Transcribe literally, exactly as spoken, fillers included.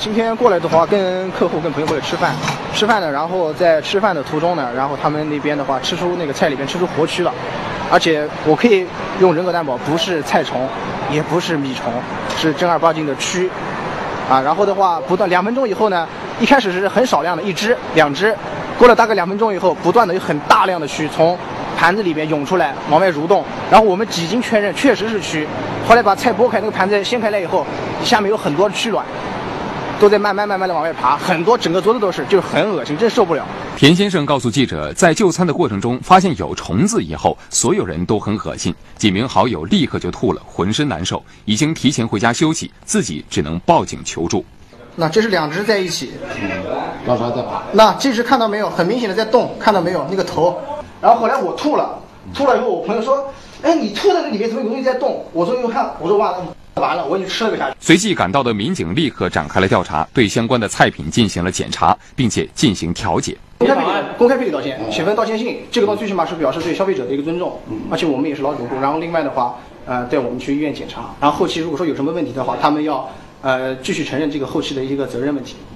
今天过来的话，跟客户、跟朋友过来吃饭，吃饭呢，然后在吃饭的途中呢，然后他们那边的话吃出那个菜里边吃出活蛆了，而且我可以用人格担保，不是菜虫，也不是米虫，是正儿八经的蛆，啊，然后的话不到两分钟以后呢，一开始是很少量的，一只、两只，过了大概两分钟以后，不断的有很大量的蛆从盘子里边涌出来，往外蠕动，然后我们几经确认确实是蛆，后来把菜剥开，那个盘子掀开来以后，下面有很多蛆卵。都在慢慢慢慢的往外爬，很多整个桌子都是，就是很恶心，真受不了。 田先生告诉记者，在就餐的过程中发现有虫子以后，所有人都很恶心，几名好友立刻就吐了，浑身难受，已经提前回家休息，自己只能报警求助。 那这是两只在一起， 嗯，老啥在爬？ 那这只看到没有，很明显的在动，看到没有那个头。然后后来我吐了，吐了以后我朋友说，哎，你吐的那里面怎么有东西在动？我说你看，我说完了。完了，我已经吃了个下去。 随即赶到的民警立刻展开了调查，对相关的菜品进行了检查，并且进行调解。 公开赔礼，公开赔礼道歉，写份道歉信，这个到最起码是表示对消费者的一个尊重，而且我们也是老主顾。然后另外的话，呃，带我们去医院检查。然后后期如果说有什么问题的话，他们要呃继续承认这个后期的一个责任问题。